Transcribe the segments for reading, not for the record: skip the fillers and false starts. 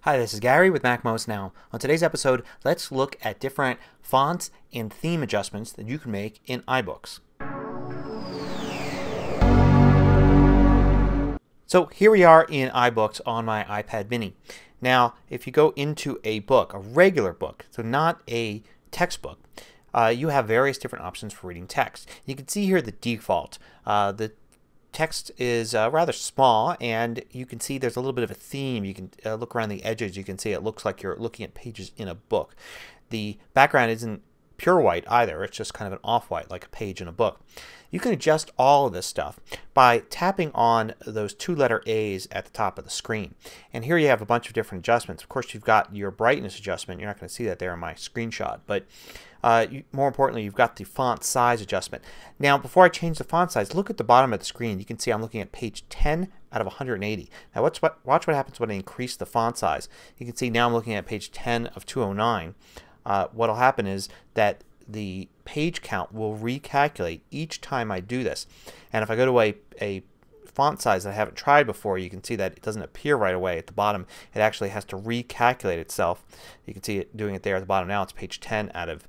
Hi, this is Gary with MacMost Now. On today's episode, let's look at different fonts and theme adjustments that you can make in iBooks. So here we are in iBooks on my iPad mini. Now if you go into a book, a regular book, so not a textbook, you have various different options for reading text. You can see here the default. The text is rather small, and you can see there's a little bit of a theme. You can look around the edges. You can see it looks like you're looking at pages in a book. The background isn't pure white either. It's just kind of an off-white, like a page in a book. You can adjust all of this stuff by tapping on those two letter A's at the top of the screen. And here you have a bunch of different adjustments. Of course, you've got your brightness adjustment. You're not going to see that there in my screenshot, but more importantly, you've got the font size adjustment. Now before I change the font size, look at the bottom of the screen. You can see I'm looking at page 10 out of 180. Now watch what happens when I increase the font size. You can see now I'm looking at page 10 of 209. What will happen is that the page count will recalculate each time I do this. And if I go to a font size that I haven't tried before, you can see that it doesn't appear right away at the bottom. It actually has to recalculate itself. You can see it doing it there at the bottom. Now it's page 10 out of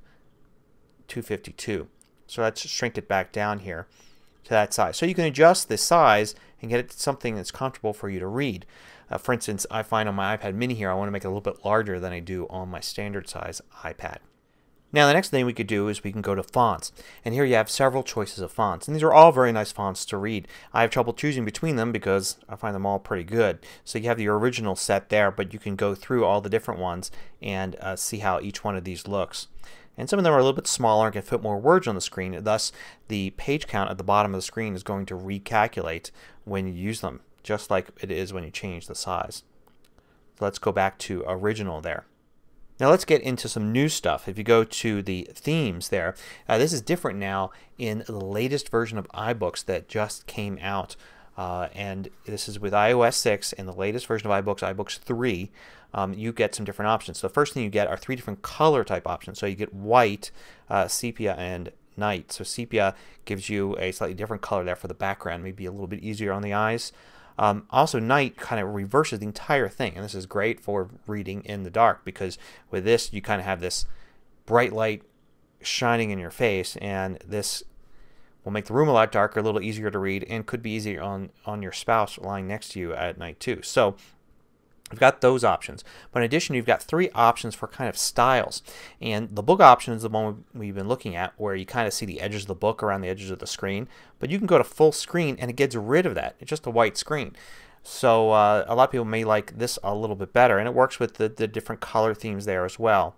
252. So let's shrink it back down here to that size. So you can adjust the size and get it to something that's comfortable for you to read. For instance, I find on my iPad mini here I want to make it a little bit larger than I do on my standard size iPad. Now the next thing we could do is we can go to fonts. And here you have several choices of fonts. And these are all very nice fonts to read. I have trouble choosing between them because I find them all pretty good. So you have the original set there, but you can go through all the different ones and see how each one of these looks. And some of them are a little bit smaller and can fit more words on the screen. Thus the page count at the bottom of the screen is going to recalculate when you use them, just like it is when you change the size. So let's go back to original there. Now let's get into some new stuff. If you go to the themes there, this is different now in the latest version of iBooks that just came out. And this is with iOS 6 and the latest version of iBooks, iBooks 3. You get some different options. So the first thing you get are three different color type options. So you get white, sepia, and night. So sepia gives you a slightly different color there for the background, maybe a little bit easier on the eyes. Also night kind of reverses the entire thing, and this is great for reading in the dark because with this you kind of have this bright light shining in your face, and this will make the room a lot darker, a little easier to read, and could be easier on your spouse lying next to you at night too. So you've got those options. But in addition, you've got three options for kind of styles. And the book option is the one we've been looking at, where you kind of see the edges of the book around the edges of the screen. But you can go to full screen and it gets rid of that. It's just a white screen. So a lot of people may like this a little bit better. And it works with the different color themes there as well.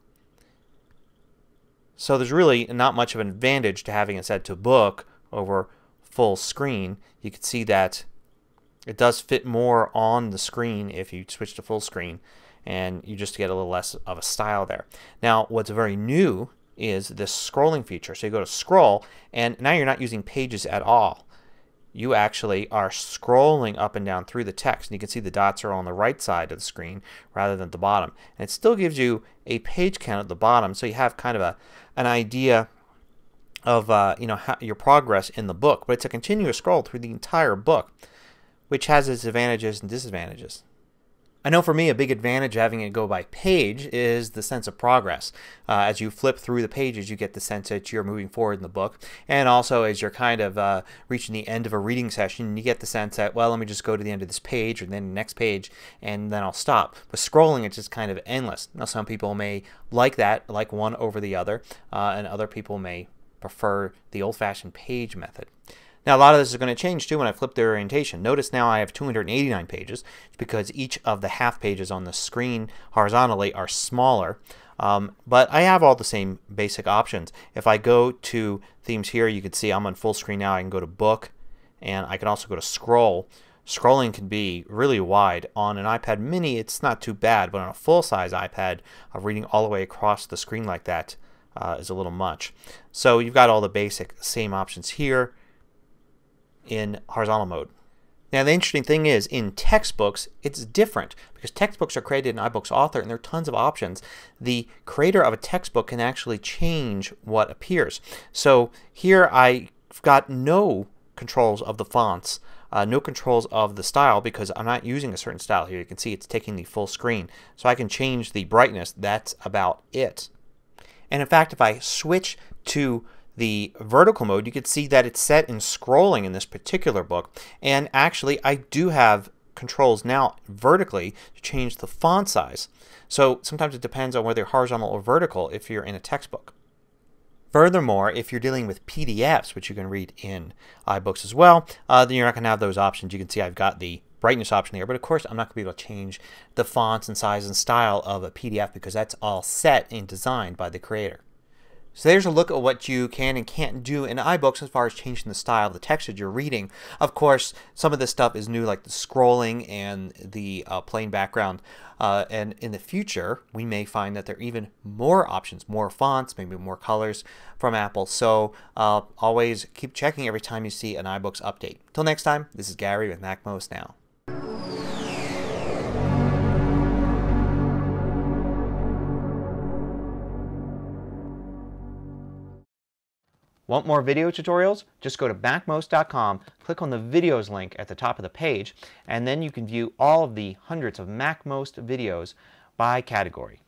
So there's really not much of an advantage to having it set to book over full screen. You can see that it does fit more on the screen if you switch to full screen, and you just get a little less of a style there. Now what's very new is this scrolling feature. So you go to scroll, and now you're not using pages at all. You actually are scrolling up and down through the text, and you can see the dots are on the right side of the screen rather than the bottom. And it still gives you a page count at the bottom, so you have kind of an idea of your progress in the book. But it's a continuous scroll through the entire book, which has its advantages and disadvantages. I know for me a big advantage of having it go by page is the sense of progress. As you flip through the pages you get the sense that you're moving forward in the book, and also as you're kind of reaching the end of a reading session you get the sense that, well, let me just go to the end of this page or then the next page and then I'll stop. But scrolling, it's just kind of endless. Now some people may like that, like one over the other, and other people may prefer the old-fashioned page method. Now a lot of this is going to change too when I flip the orientation. Notice now I have 289 pages. It's because each of the half pages on the screen horizontally are smaller. But I have all the same basic options. If I go to themes here, you can see I'm on full screen now. I can go to book, and I can also go to scroll. Scrolling can be really wide. On an iPad mini it's not too bad, but on a full-size iPad reading all the way across the screen like that is a little much. So you've got all the basic same options here in horizontal mode. Now the interesting thing is in textbooks it's different because textbooks are created in iBooks Author and there are tons of options. The creator of a textbook can actually change what appears. So here I've got no controls of the fonts no controls of the style because I'm not using a certain style here. You can see it's taking the full screen. So I can change the brightness. That's about it. And in fact, if I switch to the vertical mode, you can see that it's set in scrolling in this particular book. And actually I do have controls now vertically to change the font size. So sometimes it depends on whether you're horizontal or vertical if you're in a textbook. Furthermore, if you're dealing with PDFs, which you can read in iBooks as well, then you're not going to have those options. You can see I've got the brightness option here, but of course I'm not going to be able to change the fonts and size and style of a PDF because that's all set and designed by the creator. So there's a look at what you can and can't do in iBooks as far as changing the style of the text that you're reading. Of course, some of this stuff is new, like the scrolling and the plain background. And in the future we may find that there are even more options, more fonts, maybe more colors from Apple. So always keep checking every time you see an iBooks update. Till next time, this is Gary with MacMost Now. Want more video tutorials? Just go to MacMost.com, click on the videos link at the top of the page, and then you can view all of the hundreds of MacMost videos by category.